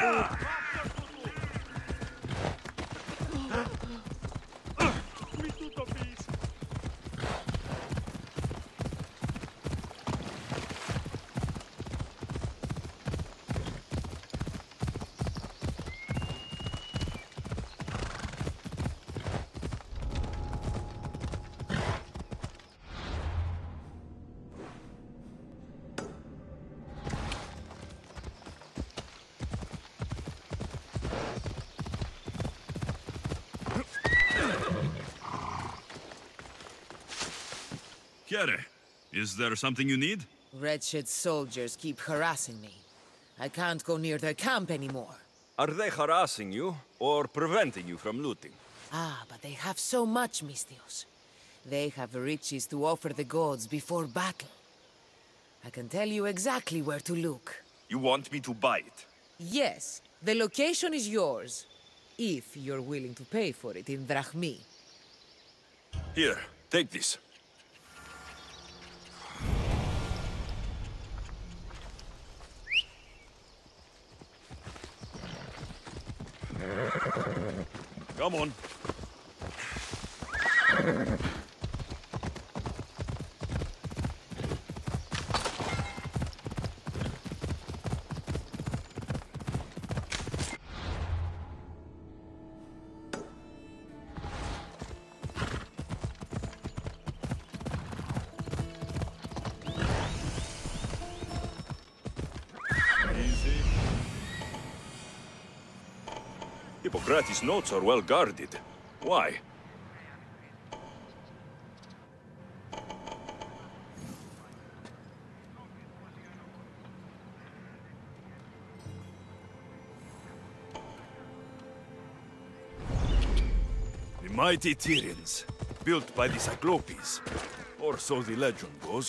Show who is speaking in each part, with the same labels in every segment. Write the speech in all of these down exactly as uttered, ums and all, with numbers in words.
Speaker 1: Kere, is there something you need?
Speaker 2: Wretched soldiers keep harassing me. I can't go near their camp anymore.
Speaker 3: Are they harassing you, or preventing you from looting?
Speaker 2: Ah, but they have so much, Misthios. They have riches to offer the gods before battle. I can tell you exactly where to look.
Speaker 3: You want me to buy it?
Speaker 2: Yes, the location is yours. If you're willing to pay for it in drachmi.
Speaker 3: Here, take this.
Speaker 1: Come on.
Speaker 3: Hippocrates' notes are well guarded. Why?
Speaker 1: The mighty Tyrians, built by the Cyclopes, or so the legend goes.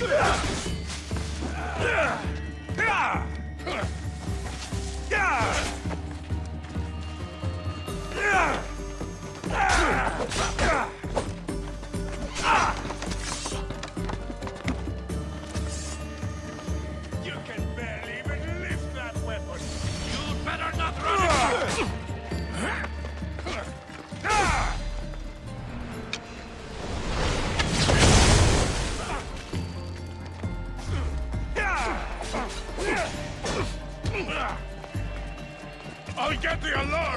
Speaker 1: You can barely even lift that weapon. You'd better not run it. I'll get the alarm!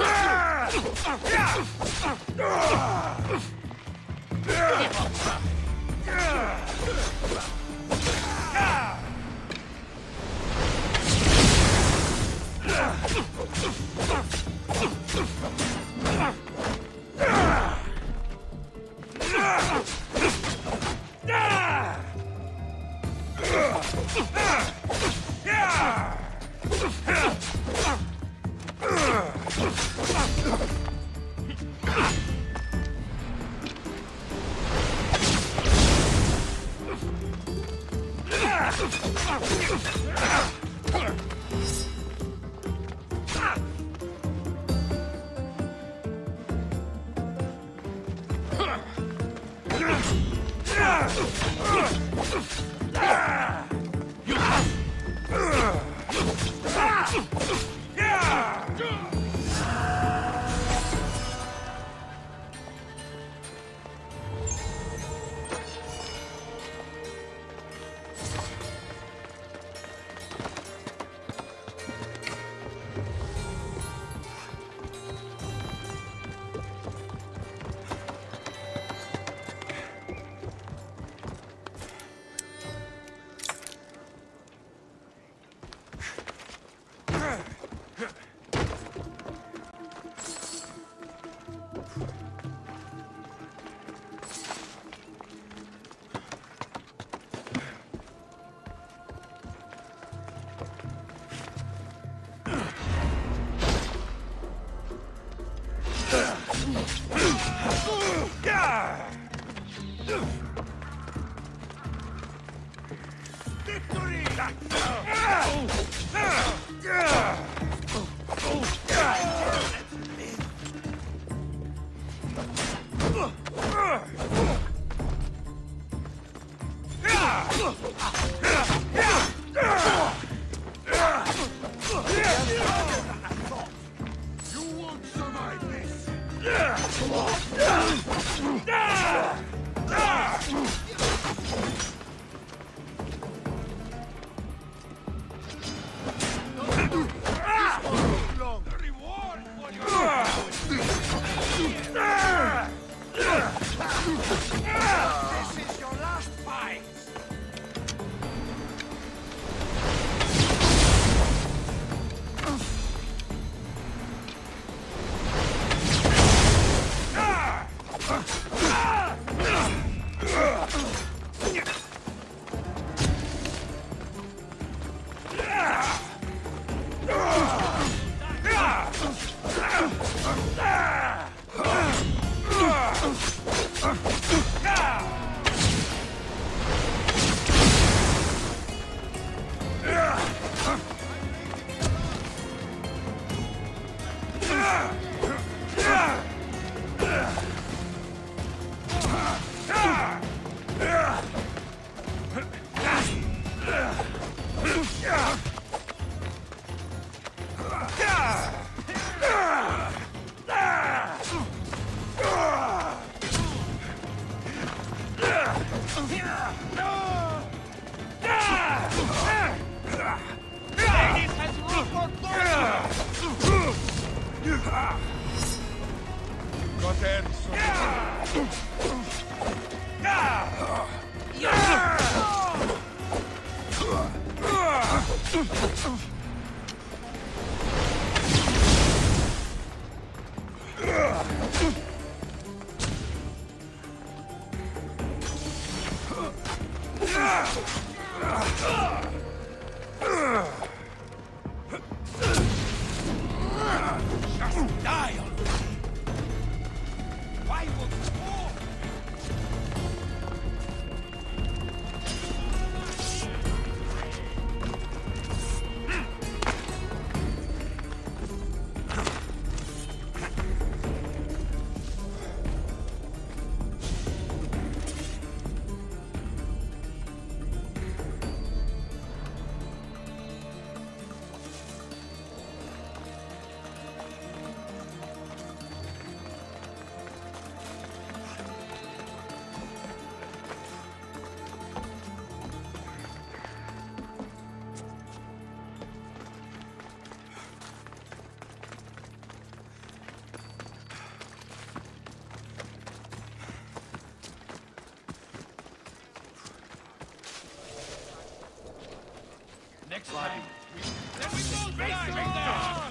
Speaker 4: Next time. Then we both die right there!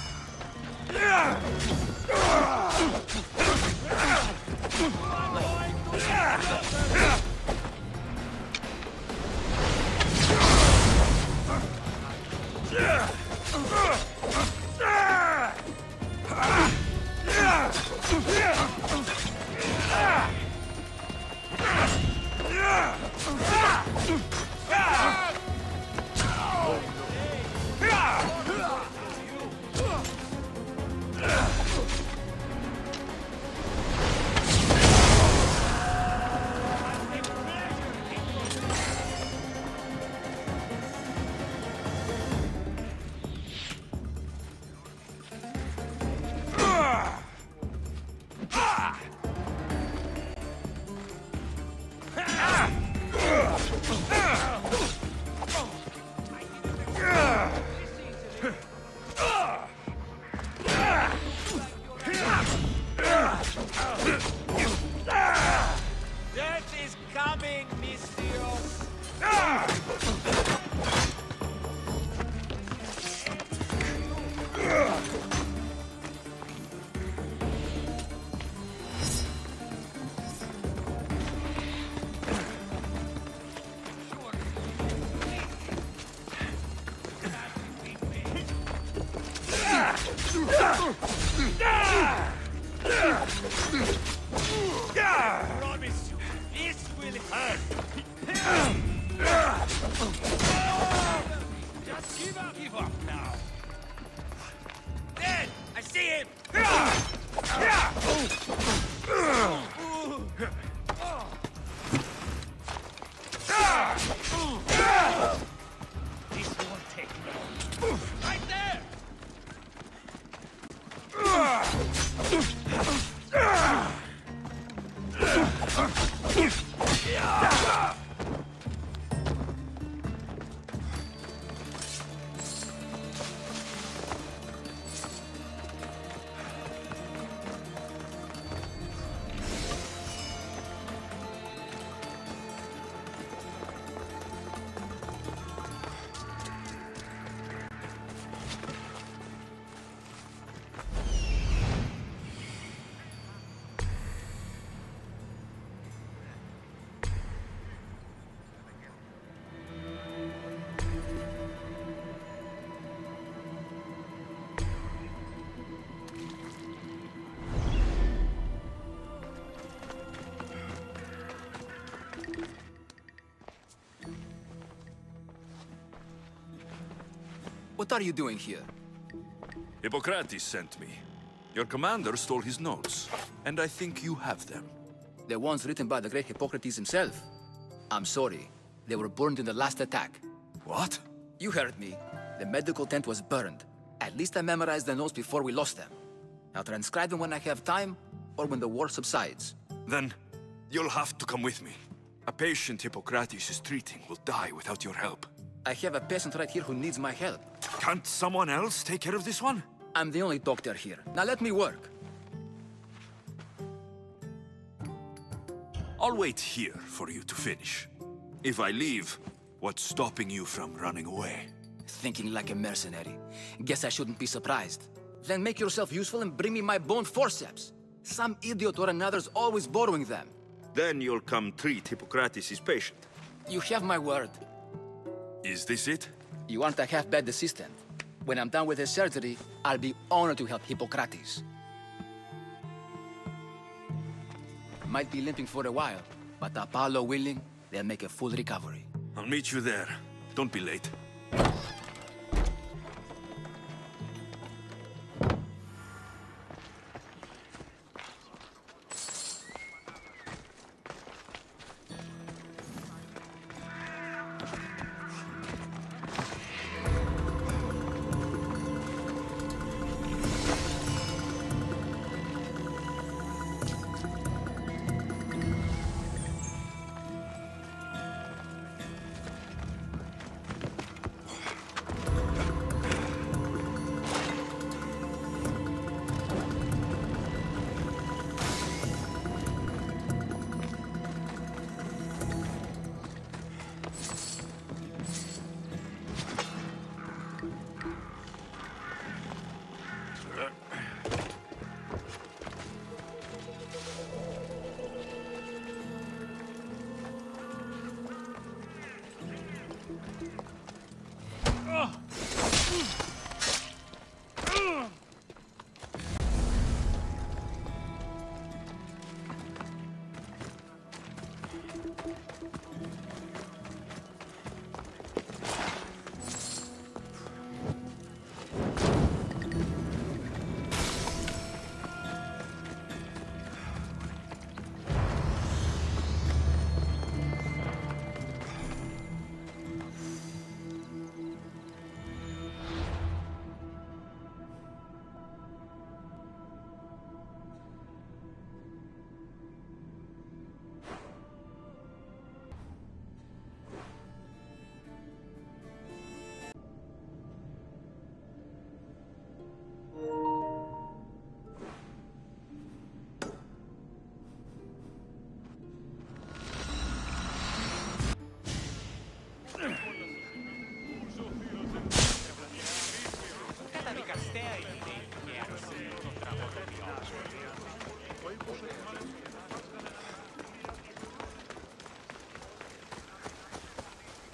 Speaker 4: Promise you, this will hurt. Just give up, give up now. There, I see him. This won't take long. Right there.
Speaker 5: What are you doing here?
Speaker 1: Hippocrates sent me. Your commander stole his notes, and I think you have them.
Speaker 5: The ones written by the great Hippocrates himself. I'm sorry. They were burned in the last attack.
Speaker 1: What?
Speaker 5: You heard me. The medical tent was burned. At least I memorized the notes before we lost them. I'll transcribe them when I have time, or when the war subsides.
Speaker 1: Then, you'll have to come with me. A patient Hippocrates is treating will die without your help.
Speaker 5: I have a patient right here who needs my help.
Speaker 1: Can't someone else take care of this one?
Speaker 5: I'm the only doctor here. Now let me work.
Speaker 1: I'll wait here for you to finish. If I leave, what's stopping you from running away?
Speaker 5: Thinking like a mercenary. Guess I shouldn't be surprised. Then make yourself useful and bring me my bone forceps. Some idiot or another's always borrowing them.
Speaker 1: Then you'll come treat Hippocrates' patient.
Speaker 5: You have my word.
Speaker 1: Is this it?
Speaker 5: You aren't a half-bad assistant. When I'm done with his surgery, I'll be honored to help Hippocrates. Might be limping for a while, but Apollo willing, they'll make a full recovery.
Speaker 1: I'll meet you there. Don't be late.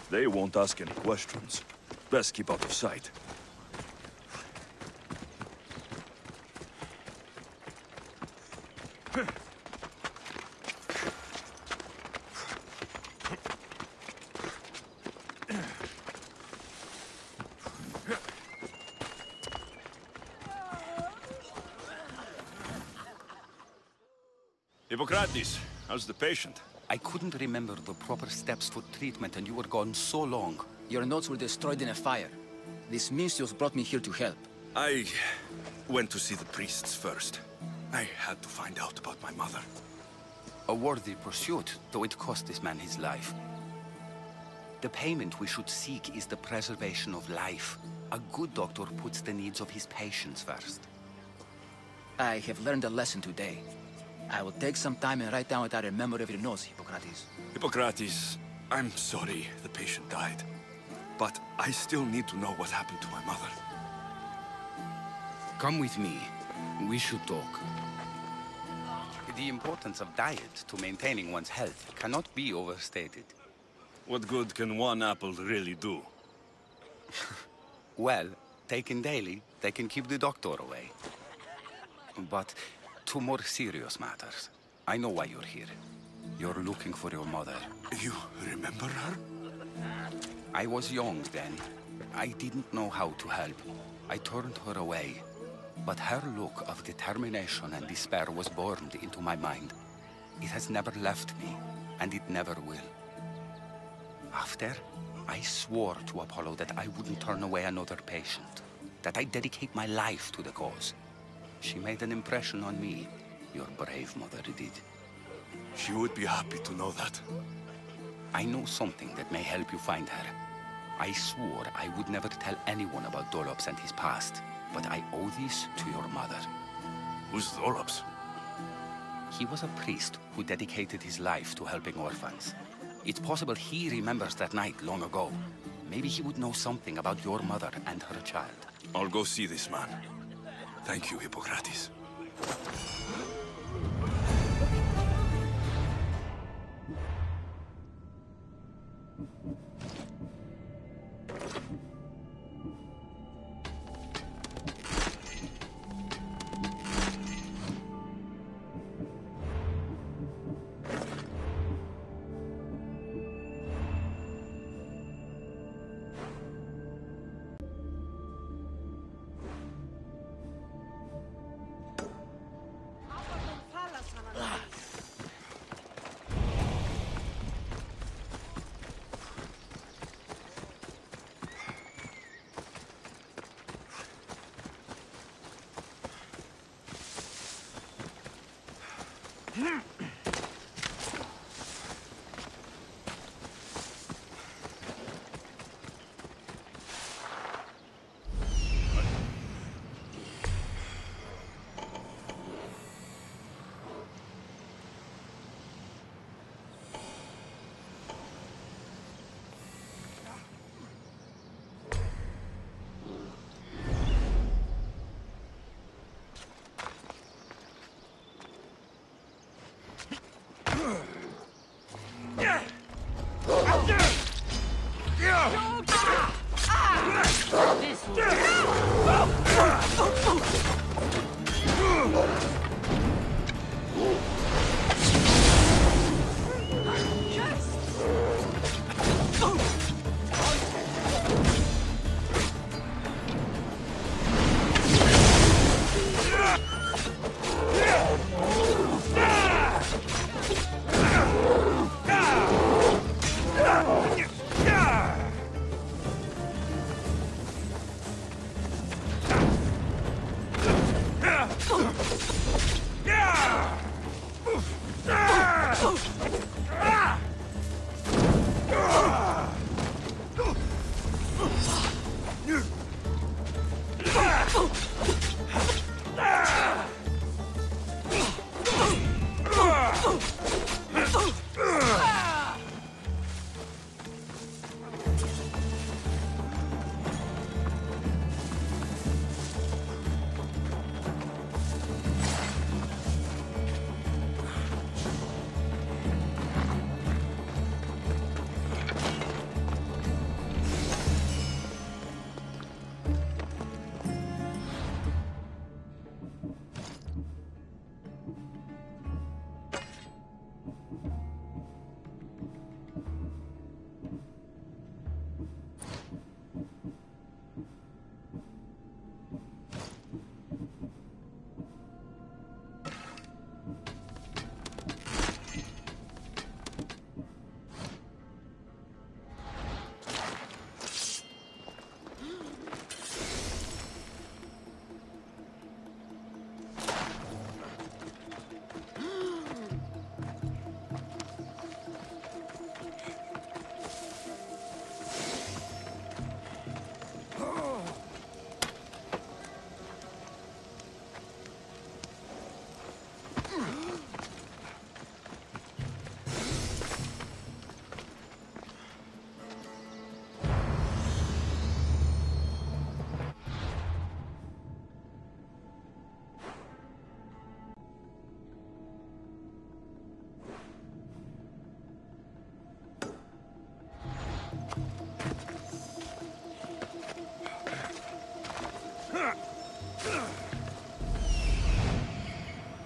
Speaker 1: They won't ask any questions. Best keep out of sight. Hippocrates, how's the patient?
Speaker 6: I couldn't remember the proper steps for treatment, and you were gone so long.
Speaker 5: Your notes were destroyed in a fire. This Misthios brought me here to help.
Speaker 1: I went to see the priests first. I had to find out about my mother.
Speaker 6: A worthy pursuit, though it cost this man his life. The payment we should seek is the preservation of life. A good doctor puts the needs of his patients first.
Speaker 5: I have learned a lesson today. I will take some time and write down what I remember of your notes, Hippocrates.
Speaker 1: Hippocrates, I'm sorry the patient died. But I still need to know what happened to my mother.
Speaker 6: Come with me. We should talk. The importance of diet to maintaining one's health cannot be overstated.
Speaker 1: What good can one apple really do?
Speaker 6: Well, taken daily, they can keep the doctor away. But to more serious matters. I know why you're here. You're looking for your mother.
Speaker 1: You remember her?
Speaker 6: I was young then. I didn't know how to help. I turned her away. But her look of determination and despair was burned into my mind. It has never left me, and it never will. After, I swore to Apollo that I wouldn't turn away another patient, that I'd dedicate my life to the cause. She made an impression on me. Your brave mother did.
Speaker 1: She would be happy to know that.
Speaker 6: I know something that may help you find her. I swore I would never tell anyone about Dolops and his past, but I owe this to your mother.
Speaker 1: Who's Dolops?
Speaker 6: He was a priest who dedicated his life to helping orphans. It's possible he remembers that night long ago. Maybe he would know something about your mother and her child.
Speaker 1: I'll go see this man. Thank you, Hippocrates.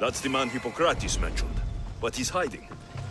Speaker 1: That's the man Hippocrates mentioned, but he's hiding.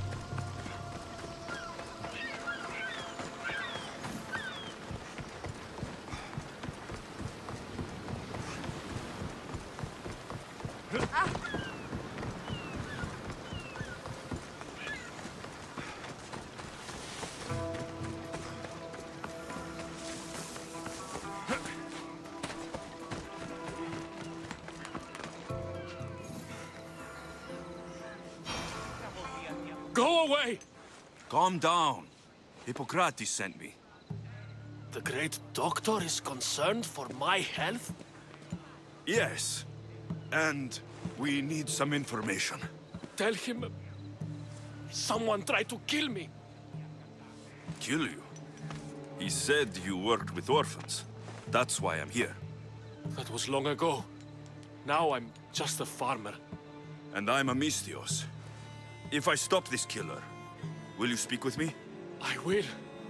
Speaker 4: Go away!
Speaker 1: Calm down. Hippocrates sent me.
Speaker 4: The great doctor is concerned for my health?
Speaker 1: Yes. And we need some information.
Speaker 4: Tell him... someone tried to kill me.
Speaker 1: Kill you? He said you worked with orphans. That's why I'm here.
Speaker 4: That was long ago. Now I'm just a farmer.
Speaker 1: And I'm a Misthios. If I stop this killer, will you speak with me?
Speaker 4: I will.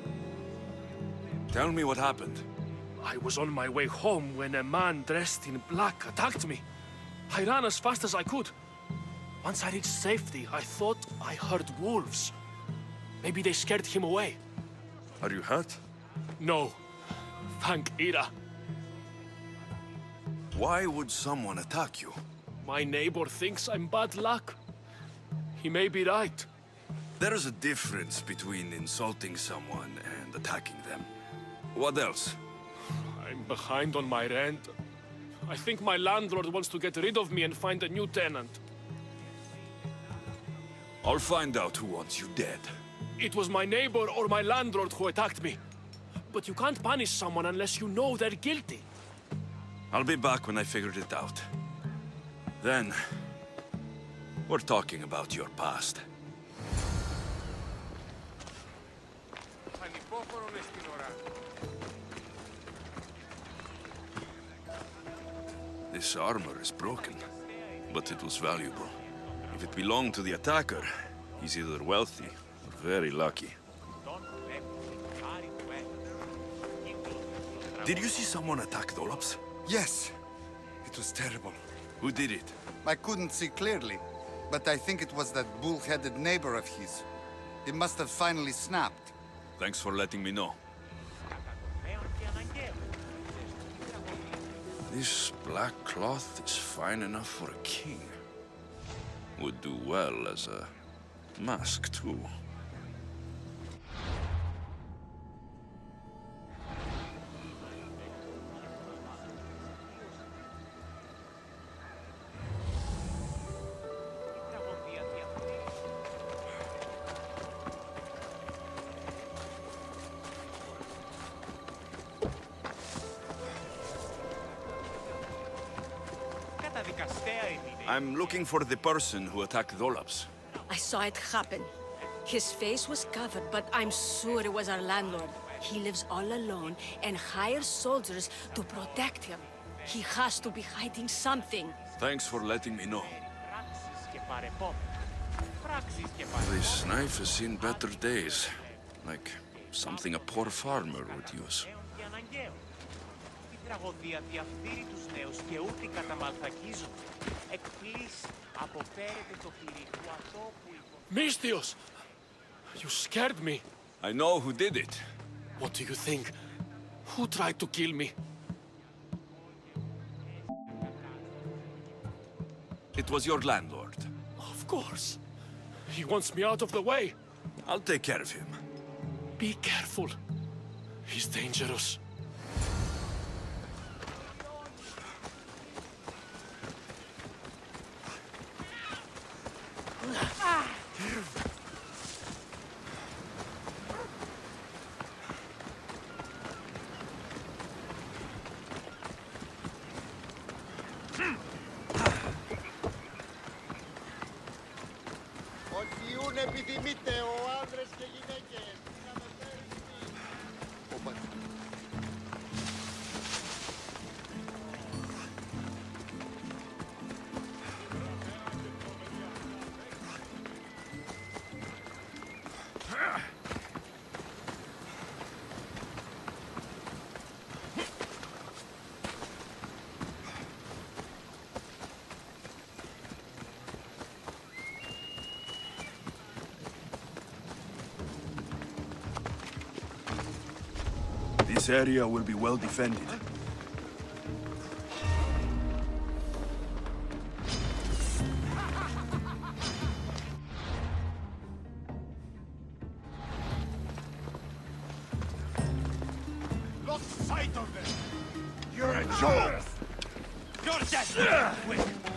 Speaker 1: Tell me what happened.
Speaker 4: I was on my way home when a man dressed in black attacked me. I ran as fast as I could. Once I reached safety, I thought I heard wolves. Maybe they scared him away.
Speaker 1: Are you hurt?
Speaker 4: No. Thank Ira.
Speaker 1: Why would someone attack you?
Speaker 4: My neighbor thinks I'm bad luck. He may be right.
Speaker 1: There is a difference between insulting someone and attacking them. What else?
Speaker 4: I'm behind on my rent. I think my landlord wants to get rid of me and find a new tenant.
Speaker 1: I'll find out who wants you dead.
Speaker 4: It was my neighbor or my landlord who attacked me. But you can't punish someone unless you know they're guilty.
Speaker 1: I'll be back when I figured it out. Then, we're talking about your past. This armor is broken, but it was valuable. If it belonged to the attacker, he's either wealthy or very lucky. Did you see someone attack Dolops?
Speaker 7: Yes. It was terrible.
Speaker 1: Who did it?
Speaker 7: I couldn't see clearly, but I think it was that bull-headed neighbor of his. He must have finally snapped.
Speaker 1: Thanks for letting me know. This black cloth is fine enough for a king. Would do well as a mask, too. I'm looking for the person who attacked Dolops.
Speaker 8: I saw it happen. His face was covered, but I'm sure it was our landlord. He lives all alone and hires soldiers to protect him. He has to be hiding something.
Speaker 1: Thanks for letting me know. This knife has seen better days. Like something a poor farmer would use.
Speaker 4: Misthios! You scared me.
Speaker 1: I know who did it.
Speaker 4: What do you think? Who tried to kill me?
Speaker 1: It was your landlord.
Speaker 4: Of course. He wants me out of the way.
Speaker 1: I'll take care of him.
Speaker 4: Be careful. He's dangerous.
Speaker 9: This area will be well defended.
Speaker 10: Lost sight of them! You're a joke! You're dead! Quick!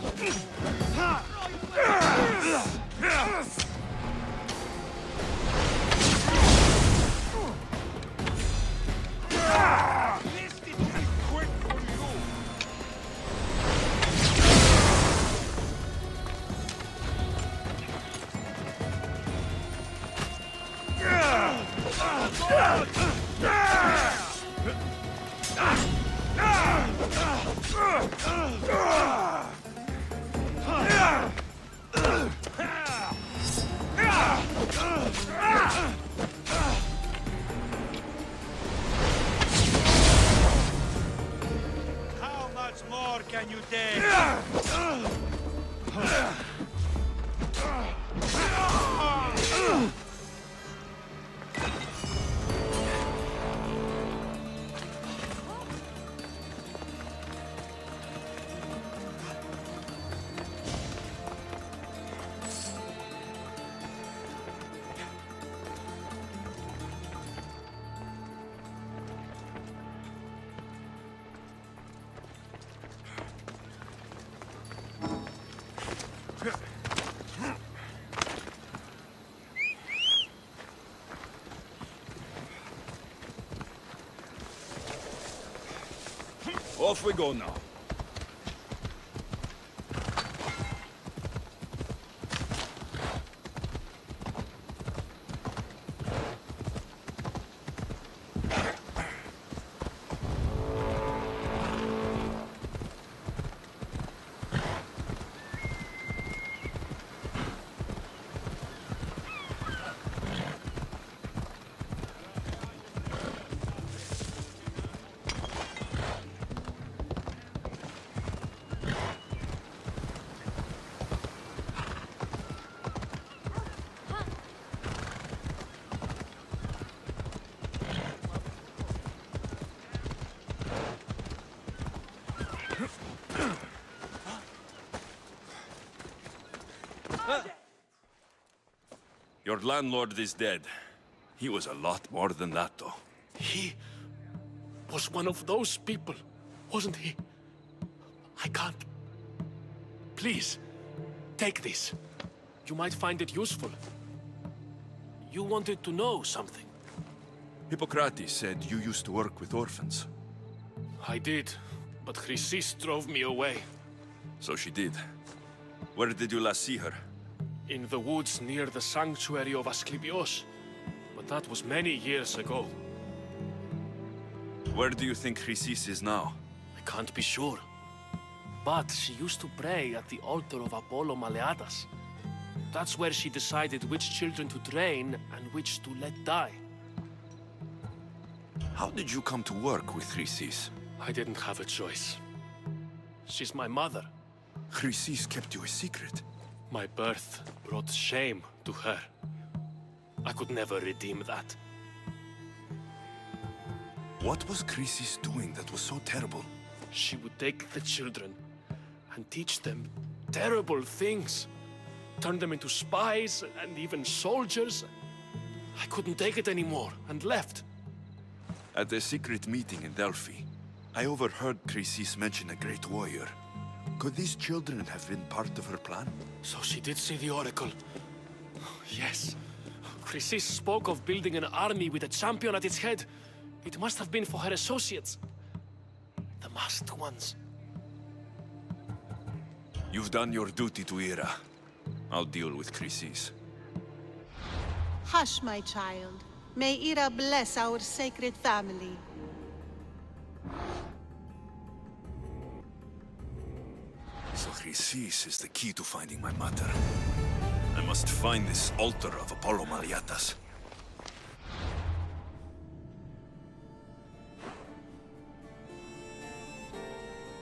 Speaker 10: How much more can you take?
Speaker 9: Off we go now.
Speaker 1: Your landlord is dead. He was a lot more than that, though.
Speaker 4: He was one of those people, wasn't he? I can't. Please, take this. You might find it useful. You wanted to know something.
Speaker 1: Hippocrates said you used to work with orphans.
Speaker 4: I did, but Chrysis drove me away.
Speaker 1: So she did. Where did you last see her?
Speaker 4: In the woods near the sanctuary of Asclepios. But that was many years ago.
Speaker 1: Where do you think Chrysis is now?
Speaker 4: I can't be sure. But she used to pray at the altar of Apollo Maleatas. That's where she decided which children to train and which to let die.
Speaker 1: How did you come to work with Chrysis?
Speaker 4: I didn't have a choice. She's my mother.
Speaker 1: Chrysis kept you a secret.
Speaker 4: My birth brought shame to her. I could never redeem that.
Speaker 1: What was Chrysis doing that was so terrible?
Speaker 4: She would take the children and teach them terrible things. Turn them into spies and even soldiers. I couldn't take it anymore and left.
Speaker 1: At a secret meeting in Delphi, I overheard Chrysis mention a great warrior. Could these children have been part of her plan?
Speaker 4: So she did see the Oracle. Yes. Chrysis spoke of building an army with a champion at its head. It must have been for her associates. The masked ones.
Speaker 1: You've done your duty to Ira. I'll deal with Chrysis.
Speaker 11: Hush, my child. May Ira bless our sacred family.
Speaker 1: So Chrysis is the key to finding my mother. I must find this altar of Apollo Maleatas.